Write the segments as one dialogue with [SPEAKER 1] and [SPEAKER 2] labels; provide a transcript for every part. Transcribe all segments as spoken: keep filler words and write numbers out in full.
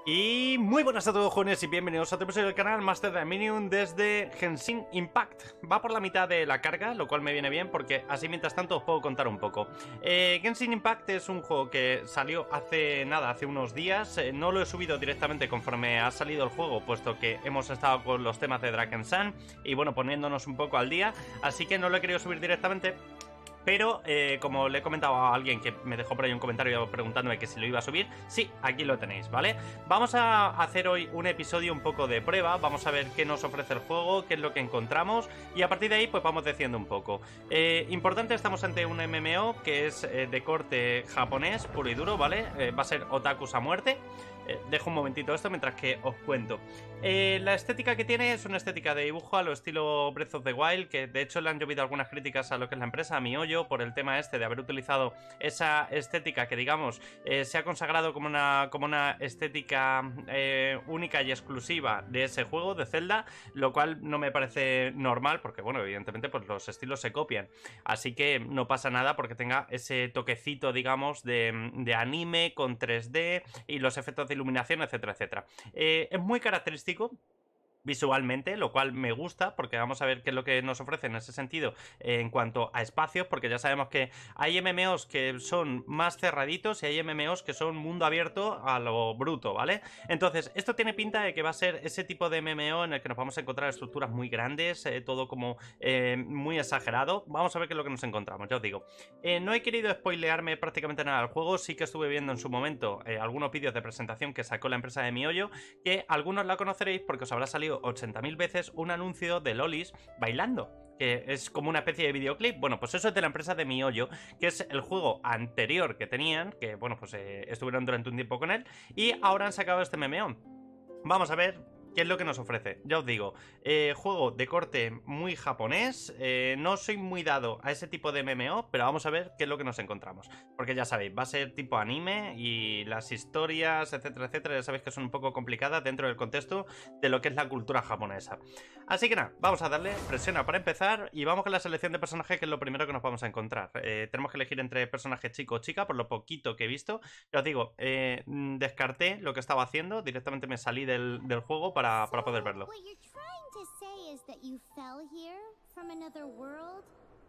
[SPEAKER 1] Y muy buenas a todos, jóvenes, y bienvenidos a otro episodio del canal Master Dominion desde Genshin Impact. Va por la mitad de la carga, lo cual me viene bien porque así mientras tanto os puedo contar un poco. eh, Genshin Impact es un juego que salió hace nada, hace unos días. eh, No lo he subido directamente conforme ha salido el juego, puesto que hemos estado con los temas de Drakensang y bueno, poniéndonos un poco al día. Así que no lo he querido subir directamente. Pero, eh, como le he comentado a alguien que me dejó por ahí un comentario preguntándome que si lo iba a subir, sí, aquí lo tenéis, ¿vale? Vamos a hacer hoy un episodio un poco de prueba, vamos a ver qué nos ofrece el juego, qué es lo que encontramos, y a partir de ahí pues vamos diciendo un poco. Eh, importante, estamos ante un M M O que es eh, de corte japonés, puro y duro, ¿vale? Eh, va a ser otakus a muerte. Eh, dejo un momentito esto mientras que os cuento. Eh, la estética que tiene es una estética de dibujo a lo estilo Breath of the Wild, que de hecho le han llovido algunas críticas a lo que es la empresa, a MiHoYo, por el tema este de haber utilizado esa estética que, digamos, eh, se ha consagrado como una, como una estética eh, única y exclusiva de ese juego, de Zelda, lo cual no me parece normal, porque bueno, evidentemente pues los estilos se copian, así que no pasa nada porque tenga ese toquecito, digamos, de, de anime con tres D y los efectos de iluminación, etcétera, etcétera. Eh, es muy característico visualmente, lo cual me gusta porque vamos a ver qué es lo que nos ofrece en ese sentido eh, en cuanto a espacios, porque ya sabemos que hay M M Os que son más cerraditos y hay M M Os que son mundo abierto a lo bruto, ¿vale? Entonces, esto tiene pinta de que va a ser ese tipo de M M O en el que nos vamos a encontrar estructuras muy grandes, eh, todo como eh, muy exagerado. Vamos a ver qué es lo que nos encontramos, ya os digo. Eh, no he querido spoilearme prácticamente nada del juego, sí que estuve viendo en su momento eh, algunos vídeos de presentación que sacó la empresa de MiHoYo, que algunos la conoceréis porque os habrá salido ochenta mil veces un anuncio de lolis bailando, que es como una especie de videoclip. Bueno, pues eso es de la empresa de MiHoYo, que es el juego anterior que tenían, que bueno, pues eh, estuvieron durante un tiempo con él, y ahora han sacado este M M O. Vamos a ver qué es lo que nos ofrece. Ya os digo, eh, juego de corte muy japonés. eh, No soy muy dado a ese tipo de M M O, pero vamos a ver qué es lo que nos encontramos. Porque ya sabéis, va a ser tipo anime y las historias, etcétera, etcétera, ya sabéis que son un poco complicadas dentro del contexto de lo que es la cultura japonesa. Así que nada, vamos a darle presiona para empezar y vamos con la selección de personajes, que es lo primero que nos vamos a encontrar. Eh, tenemos que elegir entre personaje chico o chica, por lo poquito que he visto. Ya os digo, eh, descarté lo que estaba haciendo, directamente me salí del, del juego para Para, para poder verlo.
[SPEAKER 2] What you're trying to say is that you fell here from another world?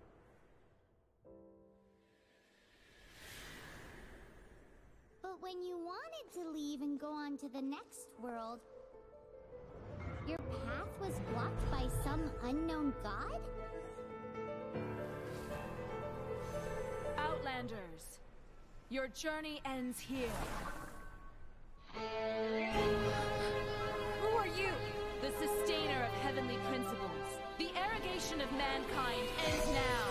[SPEAKER 2] But when you wanted to leave and go on to the next world, your path was blocked by some unknown god?
[SPEAKER 3] Outlanders, your journey ends here. Who are you? The sustainer of heavenly principles. The arrogation of mankind ends now.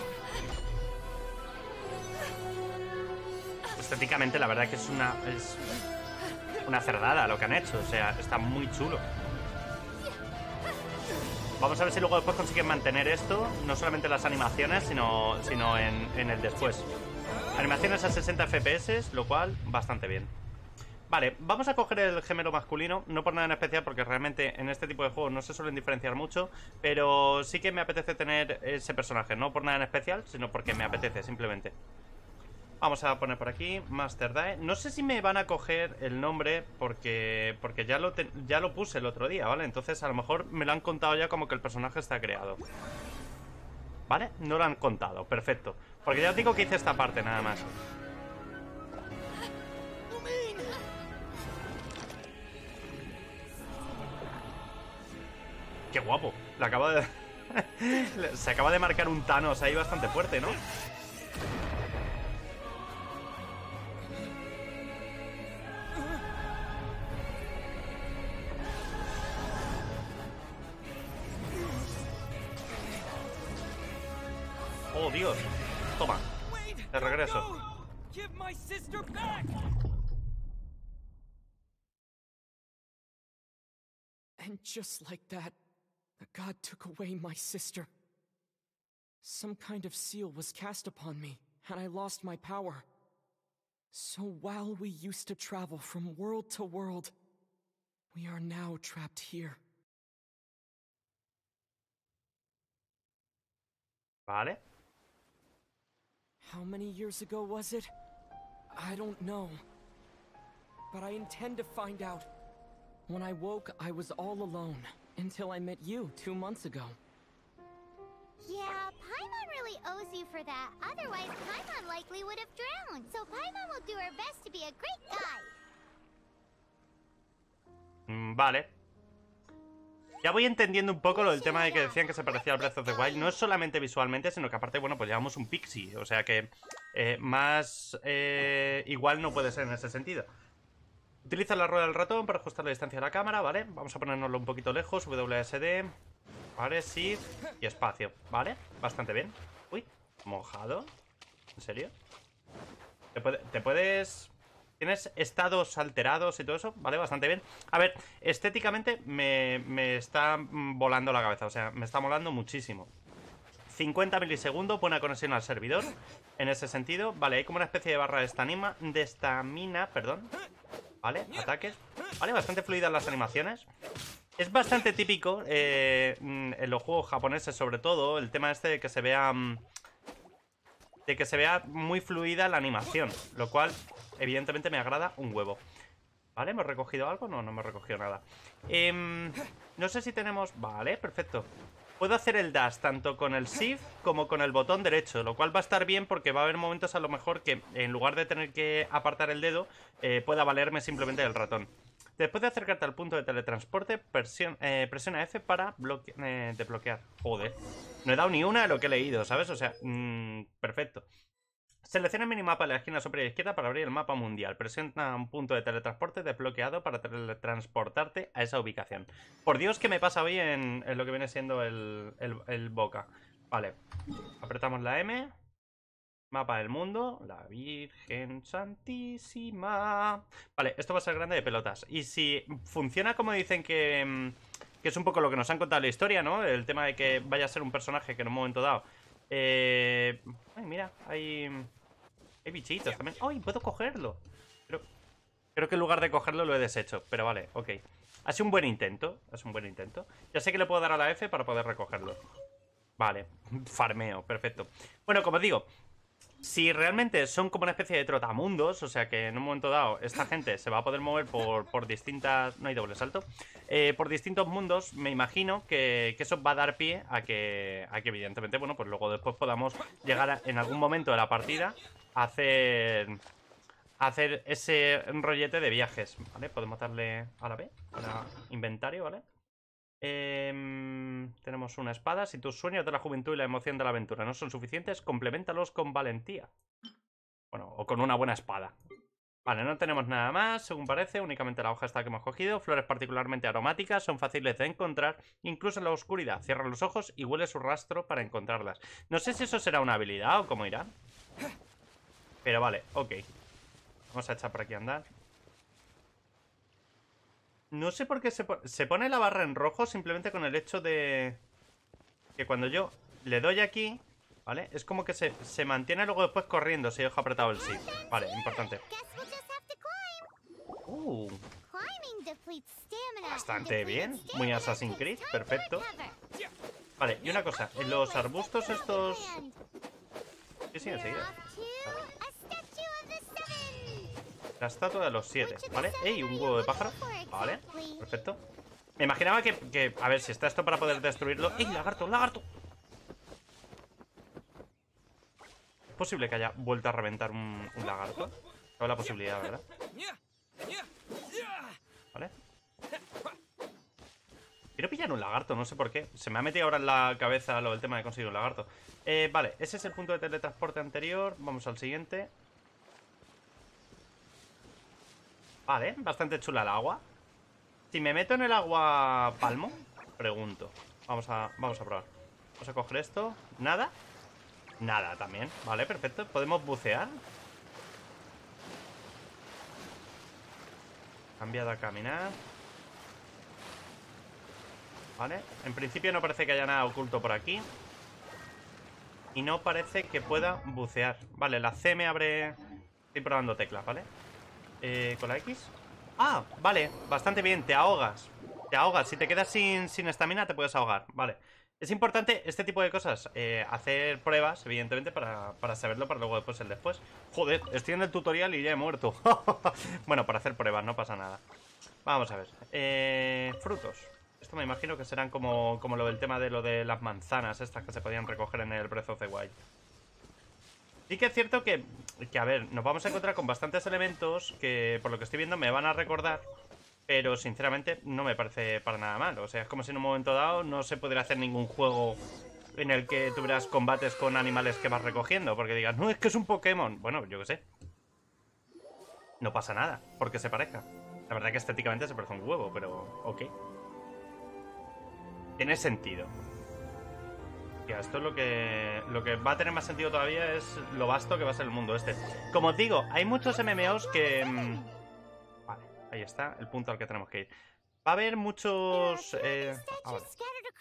[SPEAKER 1] Estéticamente la verdad que es una es una cerdada lo que han hecho, o sea, está muy chulo. Vamos a ver si luego después consiguen mantener esto, no solamente las animaciones, sino, sino en, en el después. Animaciones a sesenta F P S, lo cual bastante bien. Vale, vamos a coger el gemelo masculino, no por nada en especial porque realmente en este tipo de juegos no se suelen diferenciar mucho, pero sí que me apetece tener ese personaje, no por nada en especial, sino porque me apetece simplemente. Vamos a poner por aquí Master Dai. No sé si me van a coger el nombre porque porque ya lo, te, ya lo puse el otro día, ¿vale? Entonces a lo mejor me lo han contado ya como que el personaje está creado. ¿Vale? No lo han contado, perfecto. Porque ya os digo que hice esta parte nada más. ¡Qué guapo! Le acabo de... Se acaba de marcar un Thanos ahí bastante fuerte, ¿no? ¡Oh, Dios! Toma, de regreso.
[SPEAKER 4] And just like that, the god took away my sister. Some kind of seal was cast upon me, and I lost my power. So while we used to travel from world to world, we are now trapped here.
[SPEAKER 1] Vale.
[SPEAKER 4] How many years ago was it? I don't know. But I intend to find out When I woke, I was all alone, until I met you two months ago.
[SPEAKER 2] Yeah, Paimon really owes you for that. Otherwise, Paimon likely would have drowned. So Paimon will do her best to be a great guide.
[SPEAKER 1] Mm, vale. Ya voy entendiendo un poco lo del tema de que decían que se parecía al Breath of the Wild. No es solamente visualmente, sino que aparte, bueno, pues llevamos un pixie. O sea que eh, más eh, igual no puede ser en ese sentido. Utiliza la rueda del ratón para ajustar la distancia de la cámara, ¿vale? Vamos a ponernoslo un poquito lejos. W S D. Vale, sí. Y espacio, ¿vale? Bastante bien. Uy, mojado. ¿En serio? ¿Te, puede, te puedes...? ¿Tienes estados alterados y todo eso? Vale, bastante bien. A ver, estéticamente me, me está volando la cabeza. O sea, me está molando muchísimo. cincuenta milisegundos, buena conexión al servidor. En ese sentido, vale, hay como una especie de barra de estamina, de estamina, perdón. Vale, ataques. Vale, bastante fluidas las animaciones. Es bastante típico eh, en los juegos japoneses, sobre todo, el tema este de que se vea... De que se vea muy fluida la animación, lo cual evidentemente me agrada un huevo. ¿Vale? ¿Hemos recogido algo? No, no hemos recogido nada. eh, No sé si tenemos... Vale, perfecto. Puedo hacer el dash tanto con el shift como con el botón derecho, lo cual va a estar bien porque va a haber momentos a lo mejor que en lugar de tener que apartar el dedo eh, pueda valerme simplemente el ratón. Después de acercarte al punto de teletransporte, presiona, eh, presiona F para eh, desbloquear. Joder, no he dado ni una de lo que he leído, ¿sabes? O sea, mmm, perfecto. Selecciona el minimapa en la esquina superior izquierda para abrir el mapa mundial. Presiona un punto de teletransporte desbloqueado para teletransportarte a esa ubicación. Por Dios, ¿qué me pasa hoy en, en lo que viene siendo el, el, el Boca? Vale, apretamos la M. Mapa del mundo, la Virgen Santísima. Vale, esto va a ser grande de pelotas. Y si funciona como dicen que, que es un poco lo que nos han contado en la historia, ¿no? El tema de que vaya a ser un personaje que en un momento dado eh... Ay, mira, hay Hay bichitos también. ¡Ay, puedo cogerlo! Pero creo que en lugar de cogerlo lo he deshecho. Pero vale, ok. Ha sido un buen intento, ha sido un buen intento. Ya sé que le puedo dar a la F para poder recogerlo. Vale, farmeo, perfecto. Bueno, como digo, si realmente son como una especie de trotamundos, o sea que en un momento dado esta gente se va a poder mover por, por distintas... No hay doble salto. Eh, por distintos mundos, me imagino que, que eso va a dar pie a que, a que evidentemente, bueno, pues luego después podamos llegar a, en algún momento de la partida a hacer... A hacer ese rollete de viajes, ¿vale? Podemos darle a la B, para inventario, ¿vale? Eh, tenemos una espada. Si tus sueños de la juventud y la emoción de la aventura no son suficientes, compleméntalos con valentía. Bueno, o con una buena espada. Vale, no tenemos nada más, según parece. Únicamente la hoja esta que hemos cogido. Flores particularmente aromáticas, son fáciles de encontrar, incluso en la oscuridad. Cierra los ojos y huele su rastro para encontrarlas. No sé si eso será una habilidad o cómo irá, pero vale, ok. Vamos a echar por aquí a andar. No sé por qué se, po se pone la barra en rojo simplemente con el hecho de que cuando yo le doy aquí, ¿vale? Es como que se, se mantiene luego después corriendo si dejo apretado el sí. Vale, importante. Uh, bastante bien. Muy Assassin's Creed, perfecto. Vale, y una cosa, en los arbustos estos... Sí, sí, enseguida. La estatua de los siete, ¿vale? ¡Ey! Un huevo de pájaro. Vale, perfecto. Me imaginaba que, que... A ver, si está esto para poder destruirlo... ¡Ey! ¡Lagarto! ¡Lagarto! ¿Es posible que haya vuelto a reventar un, un lagarto? Cabe la posibilidad, ¿verdad? Vale. Quiero pillar un lagarto, no sé por qué. Se me ha metido ahora en la cabeza lo del tema de conseguir un lagarto. Eh, vale, ese es el punto de teletransporte anterior. Vamos al siguiente. Vale, bastante chula el agua. Si me meto en el agua palmo, pregunto. Vamos a, vamos a probar. Vamos a coger esto. ¿Nada? Nada también. Vale, perfecto. ¿Podemos bucear? Cambiado a caminar. Vale. En principio no parece que haya nada oculto por aquí. Y no parece que pueda bucear. Vale, la C me abre... Estoy probando teclas, ¿vale? Eh, ¿con la X? Ah, vale, bastante bien, te ahogas. Te ahogas, si te quedas sin estamina te puedes ahogar, vale. Es importante este tipo de cosas, eh, hacer pruebas, evidentemente, para, para saberlo para luego después el después. Joder, estoy en el tutorial y ya he muerto. Bueno, para hacer pruebas, no pasa nada. Vamos a ver. Eh, frutos. Esto me imagino que serán como, como lo del tema de lo de las manzanas estas que se podían recoger en el Breath of the Wild. Sí que es cierto que, que, a ver, nos vamos a encontrar con bastantes elementos que, por lo que estoy viendo, me van a recordar, pero sinceramente no me parece para nada mal. O sea, es como si en un momento dado no se pudiera hacer ningún juego en el que tuvieras combates con animales que vas recogiendo, porque digas, no, es que es un Pokémon. Bueno, yo qué sé. No pasa nada, porque se parezca. La verdad que estéticamente se parece un huevo, pero ok. Tiene sentido. Ya, esto es lo que lo que va a tener más sentido todavía es lo vasto que va a ser el mundo este. Como os digo, hay muchos M M Os que... Mmm, vale, ahí está, el punto al que tenemos que ir. Va a haber muchos... Eh, ah, vale.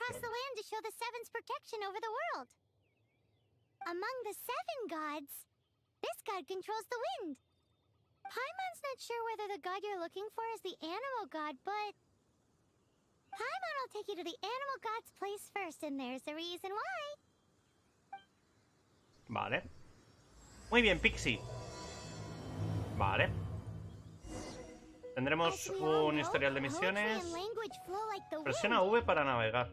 [SPEAKER 2] Paimon's not sure whether the god you're looking for is the animal god, but Paimon will take you to the animal god's place first, and there's the reason why.
[SPEAKER 1] Vale. Muy bien, Pixie. Vale. Tendremos un historial de misiones. Presiona V para navegar.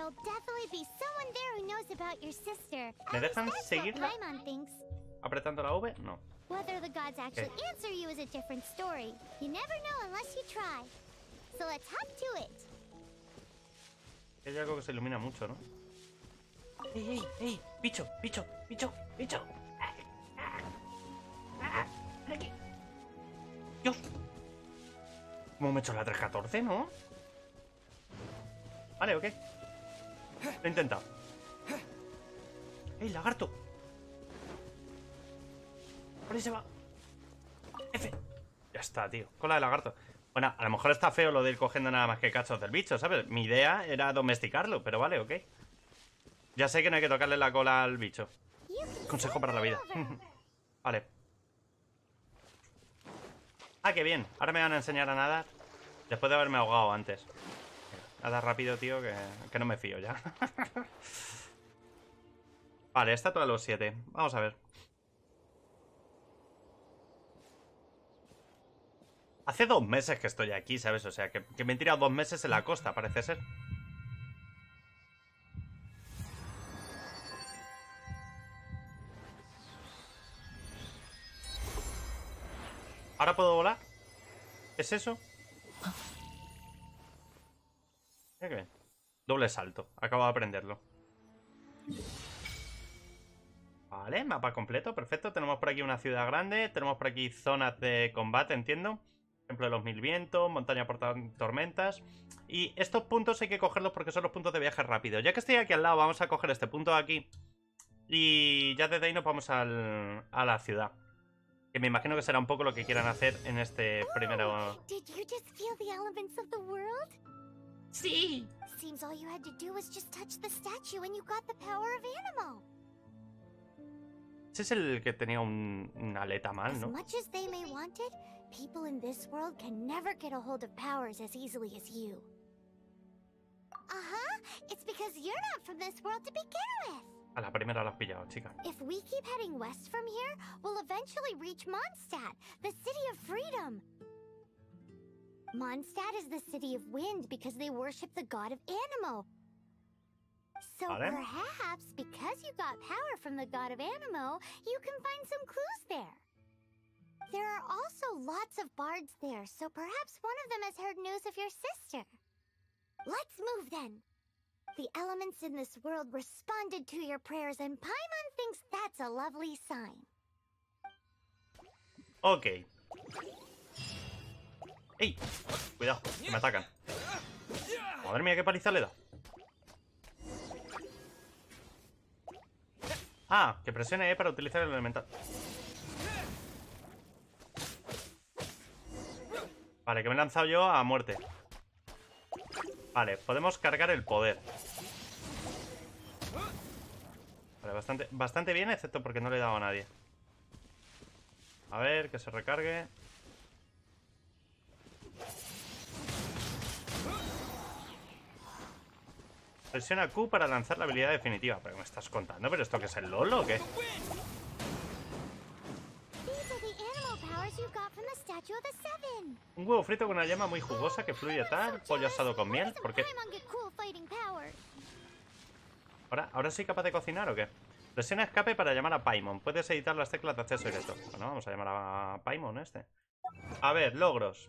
[SPEAKER 1] ¿Me dejan seguirla? ¿Apretando la V? No.
[SPEAKER 2] Whether the gods actually okay. answer you is a different story. You never know unless you try. So let's hop to it.
[SPEAKER 1] Hay algo que se ilumina mucho, ¿no? ¡Ey, ey, ey! ¡Bicho, bicho, bicho, bicho! ¡Ven aquí! ¡Dios! ¿Cómo me he hecho la tres catorce, no? Vale, ok. Lo he intentado. ¡Ey, lagarto! Por ahí se va. F. Ya está, tío. Cola de lagarto. Bueno, a lo mejor está feo lo de ir cogiendo nada más que cachos del bicho, ¿sabes? Mi idea era domesticarlo, pero vale, ok. Ya sé que no hay que tocarle la cola al bicho. Consejo para la vida. Vale. Ah, qué bien. Ahora me van a enseñar a nadar. Después de haberme ahogado antes. Nada rápido, tío, que, que no me fío ya. Vale, está todo a los siete. Vamos a ver. Hace dos meses que estoy aquí, ¿sabes? O sea, que, que me he tirado dos meses en la costa, parece ser. ¿Ahora puedo volar? ¿Es eso? Mira que bien. Doble salto. Acabo de aprenderlo. Vale, mapa completo, perfecto. Tenemos por aquí una ciudad grande. Tenemos por aquí zonas de combate, entiendo. Ejemplo de los mil vientos, montaña por tormentas. Y estos puntos hay que cogerlos porque son los puntos de viaje rápido. Ya que estoy aquí al lado, vamos a coger este punto de aquí. Y ya desde ahí nos vamos al, a la ciudad. Que me imagino que será un poco lo que quieran hacer en este primero. Sí.
[SPEAKER 2] Seems all you had to do was just touch the statue and you got the power of Anemo.
[SPEAKER 1] Ese es el que tenía un, una aleta mal, ¿no?
[SPEAKER 2] As much as they may want it, people in this world can never get a hold of powers as easily as you. Uh-huh. It's because you're not from this world to begin with.
[SPEAKER 1] A la primera la has pillado, chica.
[SPEAKER 2] If we keep heading west from here, we'll eventually reach Mondstadt, the city of freedom. Mondstadt is the city of wind because they worship the god of Anemo. So
[SPEAKER 1] vale.
[SPEAKER 2] Perhaps because you got power from the god of Anemo, you can find some clues there. There are also lots of bards there, so perhaps one of them has heard news of your sister. Let's move then. The elements in this world responded to your prayers, and Paimon thinks that's a lovely sign.
[SPEAKER 1] Ok. ¡Ey! Cuidado, que me atacan. Madre mía, qué paliza le da. Ah, que presione E para utilizar el elemental. Vale, que me he lanzado yo a muerte. Vale, podemos cargar el poder. Vale, bastante, bastante bien, excepto porque no le he dado a nadie. A ver, que se recargue. Presiona Q para lanzar la habilidad definitiva. ¿Pero me estás contando? ¿Pero esto qué es el LOL o qué? ¿Un huevo frito con una llama muy jugosa que fluye tal. Pollo asado con miel. ¿Por qué? ¿Ahora, ¿Ahora soy capaz de cocinar o qué? Presiona escape para llamar a Paimon. Puedes editar las teclas de acceso directo. Bueno, vamos a llamar a Paimon este. A ver, logros.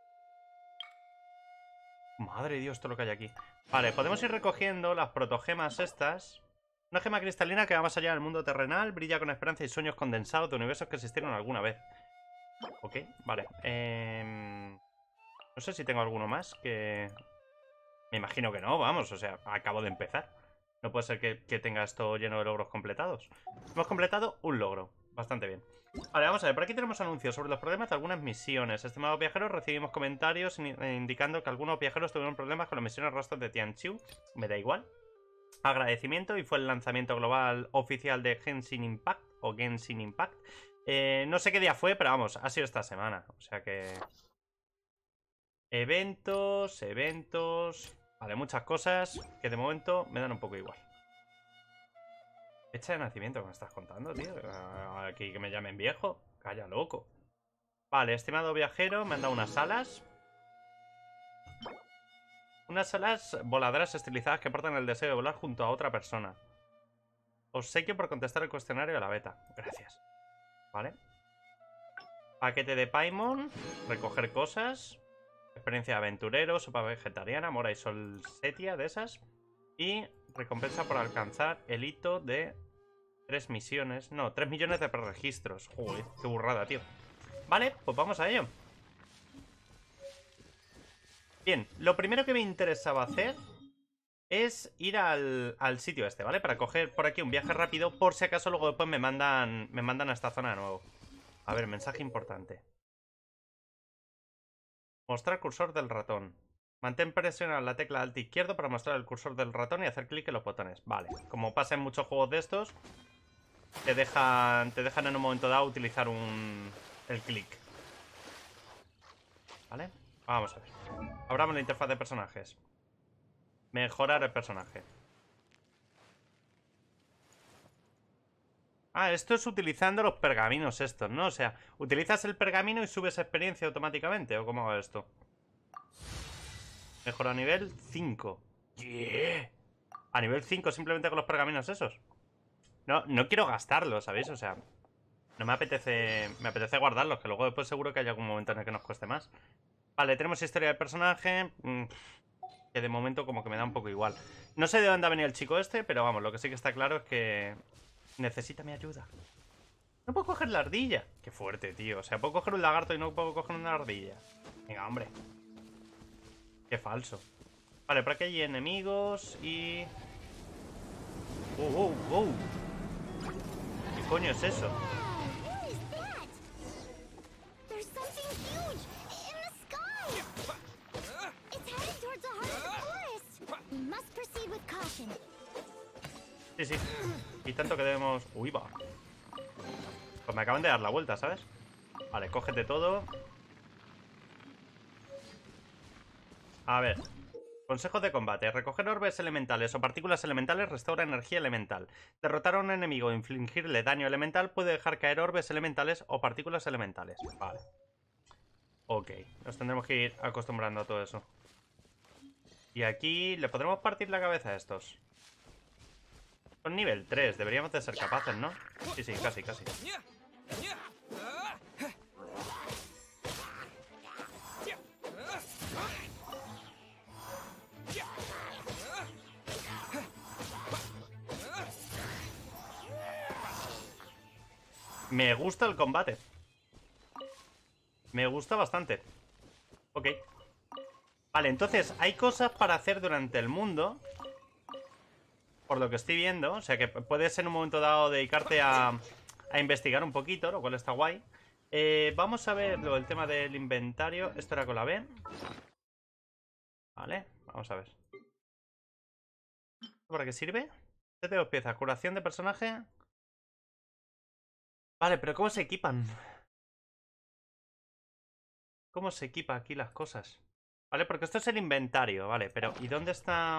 [SPEAKER 1] Madre de Dios, todo lo que hay aquí. Vale, podemos ir recogiendo las protogemas estas. Una gema cristalina que va más allá del mundo terrenal. Brilla con esperanza y sueños condensados de universos que existieron alguna vez. Ok, vale. Eh... No sé si tengo alguno más que... Me imagino que no, vamos, o sea, acabo de empezar. No puede ser que, que tenga esto lleno de logros completados. Hemos completado un logro. Bastante bien. Vale, vamos a ver. Por aquí tenemos anuncios sobre los problemas de algunas misiones. Estimados viajeros, recibimos comentarios indicando que algunos viajeros tuvieron problemas con las misiones rostros de Tianqiu. Me da igual. Agradecimiento y fue el lanzamiento global oficial de Genshin Impact o Genshin Impact. Eh, no sé qué día fue, pero vamos, ha sido esta semana. O sea que... Eventos, eventos... Vale, muchas cosas que de momento me dan un poco igual. Fecha de nacimiento, ¿qué me estás contando, tío? Aquí que me llamen viejo. Calla, loco. Vale, estimado viajero, me han dado unas alas. Unas alas voladoras estilizadas que portan el deseo de volar junto a otra persona. Obsequio por contestar el cuestionario de la beta. Gracias. Vale. Paquete de Paimon. Recoger cosas. Experiencia de aventurero, sopa vegetariana, mora y sol setia de esas. Y recompensa por alcanzar el hito de tres misiones. No, tres millones de preregistros. Joder, qué burrada, tío. Vale, pues vamos a ello. Bien, lo primero que me interesaba hacer es ir al, al sitio este, ¿vale? Para coger por aquí un viaje rápido, por si acaso luego después me mandan, me mandan a esta zona de nuevo. A ver, mensaje importante. Mostrar cursor del ratón. Mantén presionada la tecla alt izquierdo para mostrar el cursor del ratón y hacer clic en los botones. Vale, como pasa en muchos juegos de estos, te dejan, te dejan en un momento dado utilizar un, el clic. Vale, vamos a ver. Abramos la interfaz de personajes. Mejorar el personaje. Ah, esto es utilizando los pergaminos estos, ¿no? O sea, utilizas el pergamino y subes experiencia automáticamente. ¿O cómo va esto? Mejora a nivel cinco. Yeah. A nivel cinco simplemente con los pergaminos esos. No, no quiero gastarlos, ¿sabéis? O sea, no me apetece. Me apetece guardarlos, que luego después seguro que hay algún momento en el que nos cueste más. Vale, tenemos historia del personaje. Que de momento como que me da un poco igual. No sé de dónde ha venido el chico este, pero vamos, lo que sí que está claro es que necesita mi ayuda. No puedo coger la ardilla. Qué fuerte, tío. O sea, puedo coger un lagarto y no puedo coger una ardilla. Venga, hombre. Qué falso. Vale, por aquí hay enemigos y... ¡Oh, oh, oh! ¿Qué coño es eso? Sí, sí. Y tanto que debemos... Uy, va. Pues me acaban de dar la vuelta, ¿sabes? Vale, cógete todo. A ver. Consejos de combate. Recoger orbes elementales o partículas elementales restaura energía elemental. Derrotar a un enemigo e infligirle daño elemental puede dejar caer orbes elementales o partículas elementales. Vale. Ok. Nos tendremos que ir acostumbrando a todo eso. Y aquí le podremos partir la cabeza a estos. Son nivel tres. Deberíamos de ser capaces, ¿no? Sí, sí, casi, casi. Me gusta el combate. Me gusta bastante. Ok. Vale, entonces hay cosas para hacer durante el mundo, por lo que estoy viendo. O sea que puedes en un momento dado dedicarte a, a investigar un poquito, lo cual está guay. eh, Vamos a ver lo, el tema del inventario. Esto era con la B. Vale, vamos a ver. ¿Para qué sirve? siete dos piezas, curación de personaje. Vale, pero ¿cómo se equipan? ¿Cómo se equipa aquí las cosas? Vale, porque esto es el inventario, vale, pero ¿y dónde está?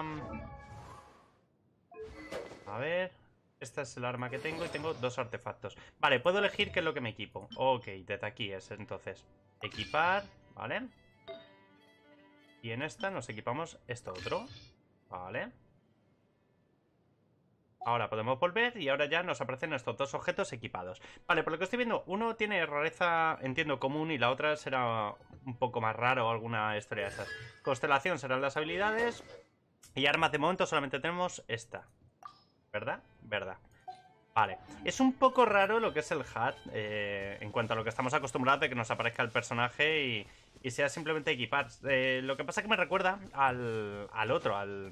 [SPEAKER 1] A ver... Esta es el arma que tengo y tengo dos artefactos. Vale, puedo elegir qué es lo que me equipo. Ok, desde aquí es entonces. Equipar, ¿vale? Y en esta nos equipamos esto otro. Vale. Ahora podemos volver y ahora ya nos aparecen estos dos objetos equipados. Vale, por lo que estoy viendo, uno tiene rareza, entiendo, común y la otra será un poco más raro o alguna historia de esas. Constelación serán las habilidades y armas de momento solamente tenemos esta. ¿Verdad? Verdad. Vale. Es un poco raro lo que es el H U D eh, en cuanto a lo que estamos acostumbrados de que nos aparezca el personaje y, y sea simplemente equipar. Eh, lo que pasa es que me recuerda al, al otro, al...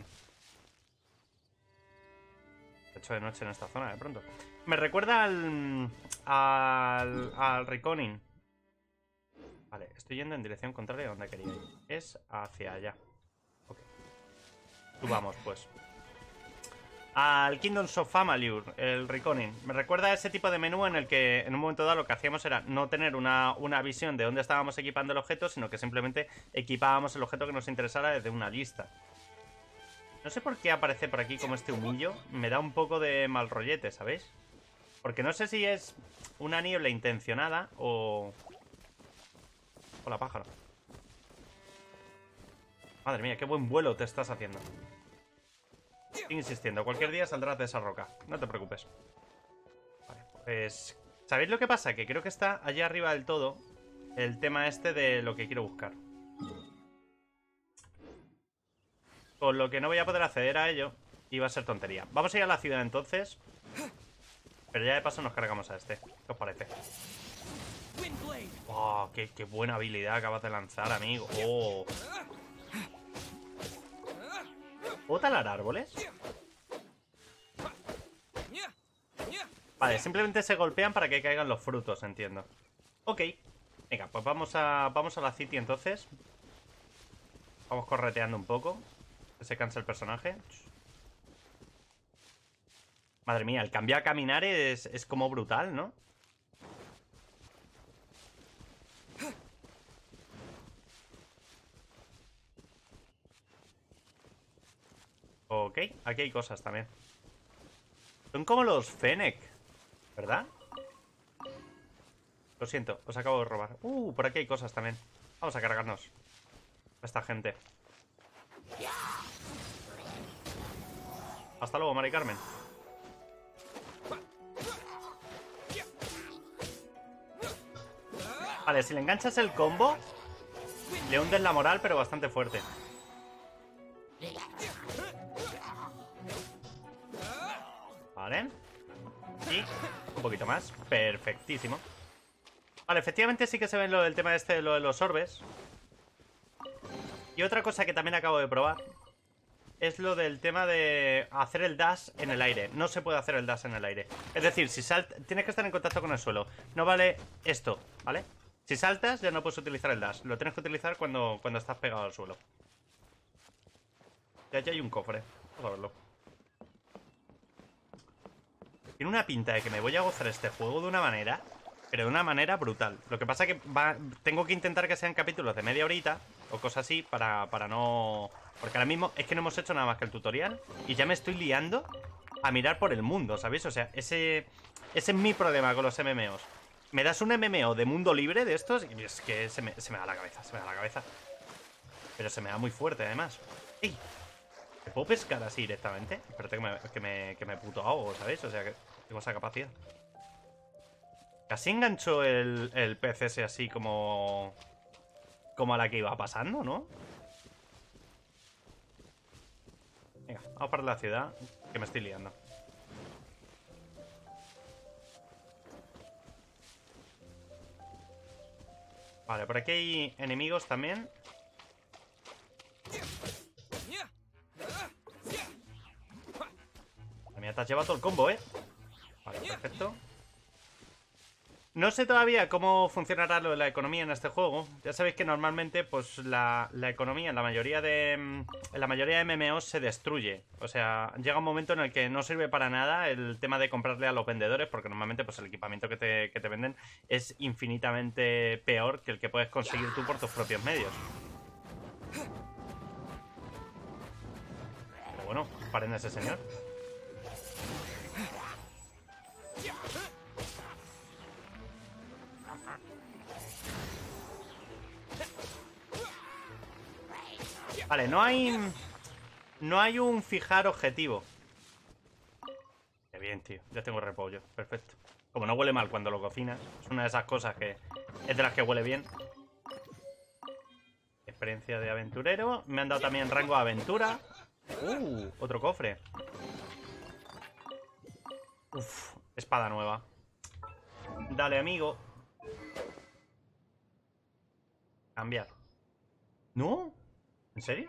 [SPEAKER 1] hecho de noche en esta zona de pronto. Me recuerda al... Al... Al Reconing. Vale, estoy yendo en dirección contraria a donde quería ir. Es hacia allá. Ok. Subamos, pues. Al Kingdoms of Amalur, el Reconing. Me recuerda a ese tipo de menú en el que en un momento dado lo que hacíamos era no tener una, una visión de dónde estábamos equipando el objeto, sino que simplemente equipábamos el objeto que nos interesara desde una lista. No sé por qué aparece por aquí como este humillo. Me da un poco de mal rollete, ¿sabéis? Porque no sé si es una niebla intencionada o... Hola, pájaro. Madre mía, qué buen vuelo te estás haciendo. Sigue insistiendo, cualquier día saldrás de esa roca. No te preocupes. Vale, pues... ¿Sabéis lo que pasa? Que creo que está allá arriba del todo el tema este de lo que quiero buscar. Con lo que no voy a poder acceder a ello y va a ser tontería. Vamos a ir a la ciudad entonces. Pero ya de paso nos cargamos a este. ¿Qué os parece? ¡Oh! Qué, qué buena habilidad acabas de lanzar, amigo! ¡Oh! ¿Puedo talar árboles? Vale, simplemente se golpean para que caigan los frutos, entiendo. Ok. Venga, pues vamos a, vamos a la city entonces. Vamos correteando un poco. Que se cansa el personaje. Madre mía, el cambio a caminar es, es como brutal, ¿no? Ok, aquí hay cosas también. Son como los Fennec, ¿verdad? Lo siento, os acabo de robar. Uh, por aquí hay cosas también. Vamos a cargarnos a esta gente. Hasta luego, Mari Carmen. Vale, si le enganchas el combo, le hundes la moral, pero bastante fuerte. Vale. Y un poquito más. Perfectísimo. Vale, efectivamente sí que se ve lo del tema este, lo de los orbes. Y otra cosa que también acabo de probar es lo del tema de hacer el dash en el aire. No se puede hacer el dash en el aire. Es decir, si saltas, tienes que estar en contacto con el suelo. No vale esto, ¿vale? Si saltas ya no puedes utilizar el dash. Lo tienes que utilizar cuando, cuando estás pegado al suelo. Y allí hay un cofre. Vamos a verlo. Tiene una pinta de que me voy a gozar este juego de una manera, pero de una manera brutal. Lo que pasa es que va, tengo que intentar que sean capítulos de media horita o cosas así para, para no... Porque ahora mismo es que no hemos hecho nada más que el tutorial y ya me estoy liando a mirar por el mundo, ¿sabéis? O sea, ese, ese es mi problema con los M M Os. Me das un M M O de mundo libre de estos y es que se me, se me da la cabeza, se me da la cabeza. Pero se me da muy fuerte además. ¡Ey! ¿Me puedo pescar así directamente? Espérate que me, que me, que me puto ahogo, ¿sabéis? O sea, que tengo esa capacidad. Casi enganchó el, el pez ese así como... Como a la que iba pasando, ¿no? Venga, vamos para la ciudad, que me estoy liando. Vale, por aquí hay enemigos también. Mira, te has llevado todo el combo, ¿eh? Vale, perfecto. No sé todavía cómo funcionará lo de la economía en este juego. Ya sabéis que normalmente, pues, la, la economía en la mayoría de... En la mayoría de M M Os se destruye. O sea, llega un momento en el que no sirve para nada el tema de comprarle a los vendedores, porque normalmente, pues, el equipamiento que te, que te venden es infinitamente peor que el que puedes conseguir tú por tus propios medios. Pero bueno, paren a ese señor. Vale, no hay... No hay un fijar objetivo. Qué bien, tío. Ya tengo repollo. Perfecto. Como no huele mal cuando lo cocinas. Es una de esas cosas que... Es de las que huele bien. Experiencia de aventurero. Me han dado también rango de aventura. Uh, otro cofre. Uf, espada nueva. Dale, amigo. Cambiar. ¿No? ¿En serio?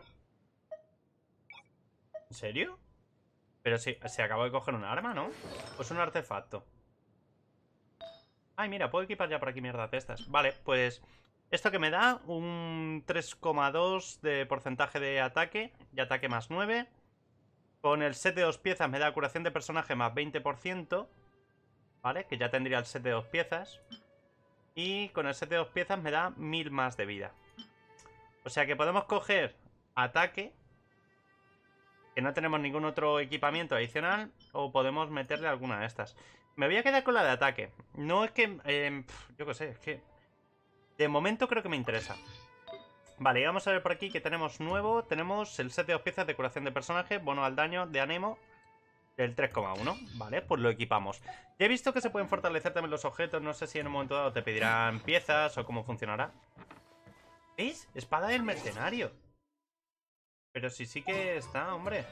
[SPEAKER 1] ¿En serio? Pero si se acabó de coger un arma, ¿no? Pues un artefacto. Ay, mira, puedo equipar ya por aquí mierdas de estas. Vale, pues... Esto que me da un tres coma dos de porcentaje de ataque. Y ataque más nueve. Con el set de dos piezas me da curación de personaje más veinte por ciento. ¿Vale? Que ya tendría el set de dos piezas. Y con el set de dos piezas me da mil más de vida. O sea que podemos coger ataque, que no tenemos ningún otro equipamiento adicional, o podemos meterle alguna de estas. Me voy a quedar con la de ataque. No es que... Eh, yo qué sé, es que... De momento creo que me interesa. Vale, y vamos a ver por aquí que tenemos nuevo. Tenemos el set de dos piezas de curación de personaje, bono al daño de Anemo del tres coma uno. Vale, pues lo equipamos. Ya he visto que se pueden fortalecer también los objetos. No sé si en un momento dado te pedirán piezas o cómo funcionará. ¿Veis? Espada del mercenario. Pero sí, sí que está, hombre.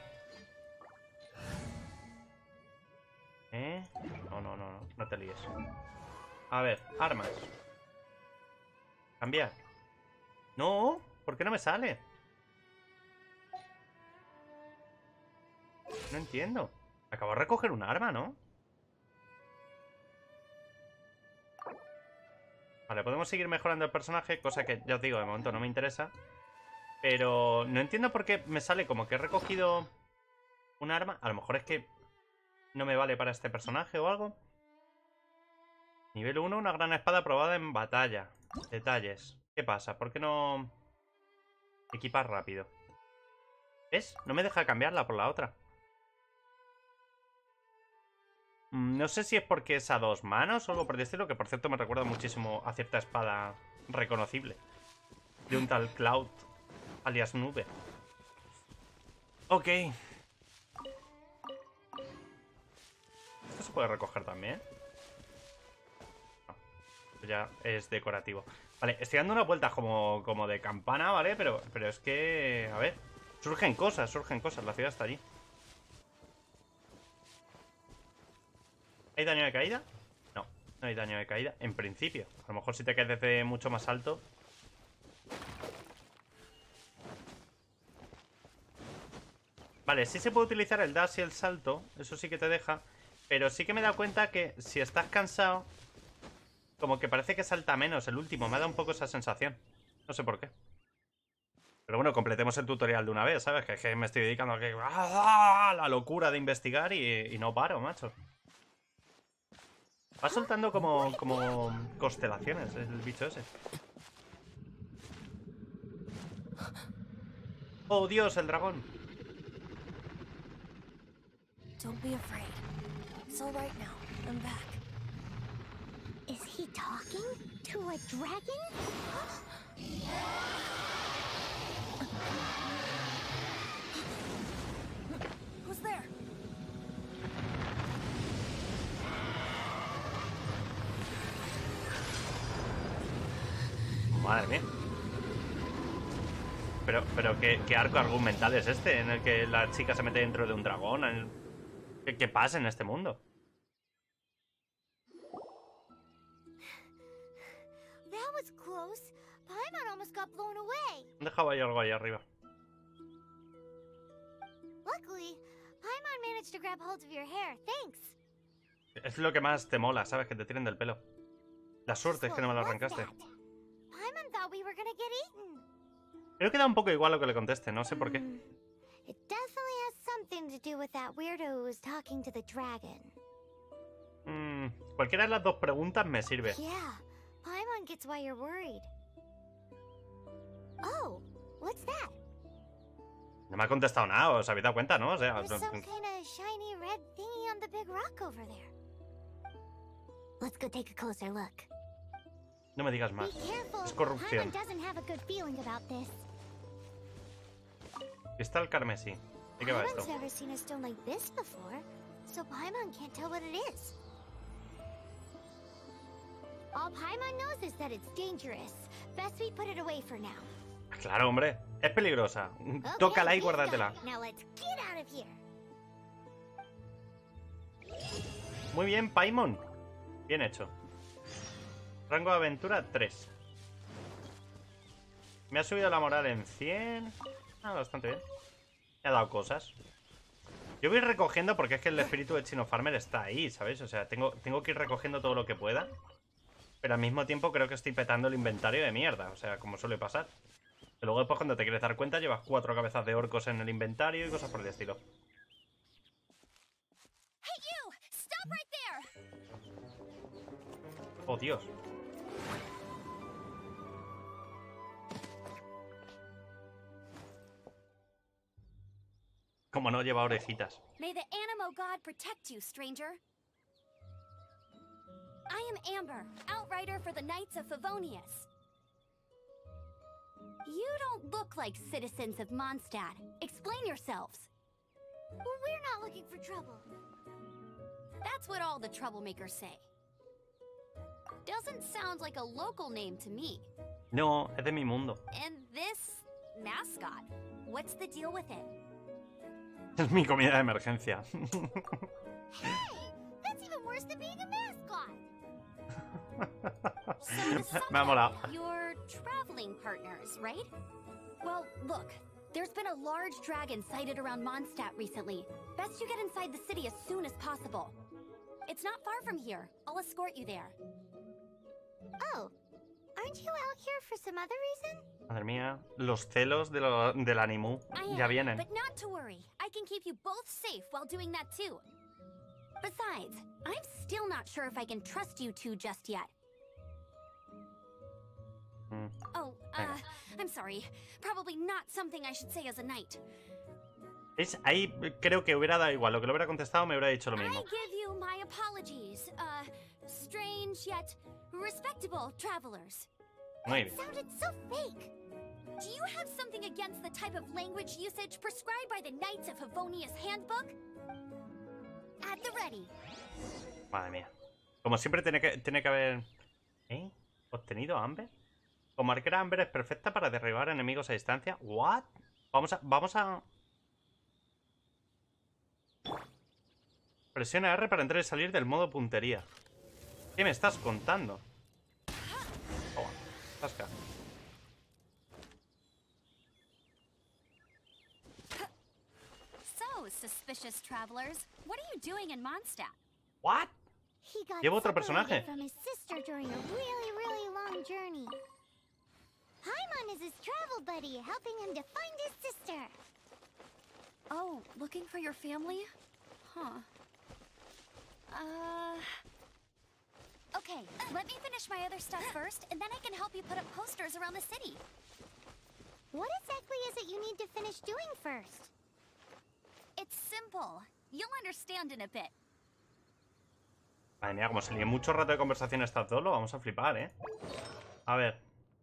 [SPEAKER 1] ¿Eh? No, no, no, no, no te líes. A ver, armas. Cambiar. No, ¿por qué no me sale? No entiendo. Acabo de recoger un arma, ¿no? Vale, podemos seguir mejorando el personaje, cosa que ya os digo, de momento no me interesa. Pero no entiendo por qué me sale como que he recogido un arma. A lo mejor es que no me vale para este personaje o algo. Nivel uno, una gran espada probada en batalla. Detalles. ¿Qué pasa? ¿Por qué no equipar rápido? ¿Ves? No me deja cambiarla por la otra. No sé si es porque es a dos manos o algo por el estilo, que por cierto me recuerda muchísimo a cierta espada reconocible. De un tal Cloud, alias Nube. Ok. ¿Esto se puede recoger también? No, ya es decorativo. Vale, estoy dando una vuelta como, como de campana, ¿vale? Pero, pero es que... A ver, surgen cosas, surgen cosas. La ciudad está allí. ¿Hay daño de caída? No, no hay daño de caída. En principio. A lo mejor si te caes desde mucho más alto. Vale, sí se puede utilizar el dash y el salto. Eso sí que te deja. Pero sí que me he dado cuenta que si estás cansado, como que parece que salta menos el último. Me ha dado un poco esa sensación. No sé por qué. Pero bueno, completemos el tutorial de una vez, ¿sabes? Que, que me estoy dedicando a que... ¡Ah! La locura de investigar y, y no paro, macho. Va soltando como, como constelaciones el bicho ese. ¡Oh, Dios, el dragón!
[SPEAKER 2] Don't be afraid. It's all right now. I'm back. Is he talking to a dragon? Who's there?
[SPEAKER 1] Madre mía. Pero, pero ¿qué, qué arco argumental es este en el que la chica se mete dentro de un dragón? En el... ¿Qué, ¿Qué pasa en este mundo?
[SPEAKER 2] That was close. Paimon almost got blown away.
[SPEAKER 1] Han dejado ahí algo ahí arriba.
[SPEAKER 2] Luckily, Paimon managed to grab hold of your hair. Thanks.
[SPEAKER 1] Es lo que más te mola, ¿sabes? Que te tiren del pelo. La suerte es que no me lo arrancaste.
[SPEAKER 2] Paimon thought we were gonna get eaten.
[SPEAKER 1] Creo que da un poco igual lo que le conteste, no sé por qué.
[SPEAKER 2] Mm. It definitely has something to do with that weirdo who was talking to the dragon.
[SPEAKER 1] Mm, cualquiera de las dos preguntas me sirve.
[SPEAKER 2] Yeah, Paimon gets why you're worried. Oh, what's that?
[SPEAKER 1] No me ha contestado nada, os habéis dado cuenta, ¿no? O sea,
[SPEAKER 2] There's some kind of shiny red thingy on the big rock over there. Let's go take a closer look.
[SPEAKER 1] no me digas más.
[SPEAKER 2] Be careful.
[SPEAKER 1] Es corrupción.
[SPEAKER 2] Paimon doesn't have a good feeling about this.
[SPEAKER 1] Cristal carmesí. ¿De qué va esto?
[SPEAKER 2] Paimon's never seen a stone like this before, so Paimon can't tell what it is. All Paimon knows is that it's dangerous. Best we put it away for now.
[SPEAKER 1] Claro, hombre. Es peligrosa.
[SPEAKER 2] Okay,
[SPEAKER 1] Tócala y
[SPEAKER 2] he's
[SPEAKER 1] guárdatela.
[SPEAKER 2] got it. Now let's get out of here.
[SPEAKER 1] Muy bien, Paimon. Bien hecho. Rango de aventura tres. Me ha subido la moral en cien. Ah, bastante bien. Me ha dado cosas. Yo voy recogiendo porque es que el espíritu de Chino Farmer está ahí, ¿sabéis? O sea, tengo, tengo que ir recogiendo todo lo que pueda. Pero al mismo tiempo creo que estoy petando el inventario de mierda. O sea, como suele pasar. Y luego después cuando te quieres dar cuenta llevas cuatro cabezas de orcos en el inventario y cosas por el estilo.
[SPEAKER 2] Hey you! Stop right there!
[SPEAKER 1] Oh, Dios. Como no lleva orejitas.
[SPEAKER 2] May the Animo God protect you, stranger. I am Amber, outrider for the Knights of Favonius. You don't look like citizens of Mondstadt. Explain yourselves. Well, we're not looking for trouble. That's what all the troublemakers say. Doesn't sound like a local name to me.
[SPEAKER 1] No, es de mi mundo.
[SPEAKER 2] And this mascot, what's the deal with it?
[SPEAKER 1] Es mi comida de emergencia.
[SPEAKER 2] Hey, that's even worse than being a mascot. So to sum
[SPEAKER 1] Me ha
[SPEAKER 2] it
[SPEAKER 1] molado.
[SPEAKER 2] up, you're traveling partners, right? Well, look, there's been a large dragon sighted around Mondstadt recently. Best you get inside the city as soon as possible. It's not far from here. I'll escort you there. Oh, aren't you out here for some other reason?
[SPEAKER 1] Madre mía, los celos de lo, del Animu
[SPEAKER 2] I
[SPEAKER 1] ya
[SPEAKER 2] am,
[SPEAKER 1] vienen.
[SPEAKER 2] but not to worry. I can keep you both safe while doing that too. Besides, I'm still not sure if I can trust you two just yet.
[SPEAKER 1] Mm.
[SPEAKER 2] Oh, uh, I'm sorry. Probably not something I should say as a knight.
[SPEAKER 1] Es, ahí creo que hubiera dado igual. Lo que le hubiera contestado me hubiera dicho lo
[SPEAKER 2] I
[SPEAKER 1] mismo.
[SPEAKER 2] give you my apologies. Uh, strange yet respectable travelers.
[SPEAKER 1] Muy
[SPEAKER 2] It
[SPEAKER 1] bien.
[SPEAKER 2] sounded so fake. Do you have something against the type of language usage prescribed by the Knights of Favonius Handbook? At the ready.
[SPEAKER 1] Madre mía. Como siempre tiene que, tiene que haber... ¿Eh? ¿Obtenido Amber? Como arquera Amber es perfecta para derribar enemigos a distancia. ¿What? Vamos a... Vamos a... Presiona R para entrar y salir del modo puntería. ¿Qué me estás contando? Oh, tasca.
[SPEAKER 2] So, suspicious travelers, what are you doing in Mondstadt?
[SPEAKER 1] ¿What?
[SPEAKER 2] He got
[SPEAKER 1] Llevo otro
[SPEAKER 2] separated
[SPEAKER 1] personaje.
[SPEAKER 2] from his sister during a really, really long journey. Paimon is his travel buddy, helping him to find his sister. Oh, looking for your family? Huh. Uh... Okay, let me finish my other stuff first, and then I can help you put up posters around the city. What exactly is it you need to finish doing first? It's simple. You'll understand in a bit.
[SPEAKER 1] Madre mía, como se líe mucho rato de conversación estas dos, lo vamos a flipar, ¿eh? A ver.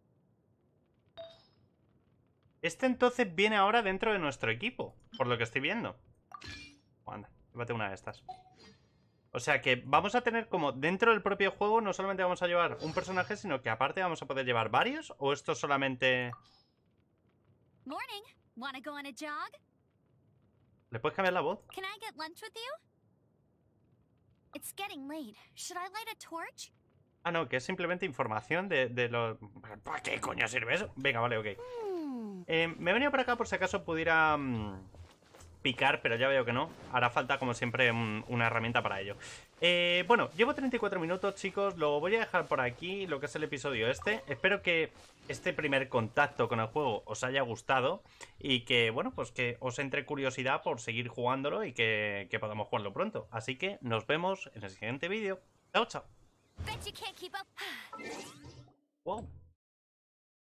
[SPEAKER 1] Este entonces viene ahora dentro de nuestro equipo, por lo que estoy viendo. Oh, anda, llévate una de estas. O sea que vamos a tener como dentro del propio juego no solamente vamos a llevar un personaje, sino que aparte vamos a poder llevar varios, ¿o esto solamente...?
[SPEAKER 2] Morning. Wanna go on a jog?
[SPEAKER 1] ¿Le puedes cambiar la voz?
[SPEAKER 2] Can I get lunch with you? It's getting late. Should I light a torch?
[SPEAKER 1] Ah, no, que es simplemente información de, de lo... ¿Para qué coño sirve eso? Venga, vale, ok.
[SPEAKER 2] Hmm.
[SPEAKER 1] Eh, me he venido por acá por si acaso pudiera mm, picar, pero ya veo que no. Hará falta, como siempre, un, una herramienta para ello. Eh, bueno, llevo treinta y cuatro minutos, chicos. Lo voy a dejar por aquí, lo que es el episodio este. Espero que este primer contacto con el juego os haya gustado y que, bueno, pues que os entre curiosidad por seguir jugándolo y que, que podamos jugarlo pronto. Así que nos vemos en el siguiente vídeo. Chao, chao.
[SPEAKER 2] Bet you can't keep up.
[SPEAKER 1] Wow.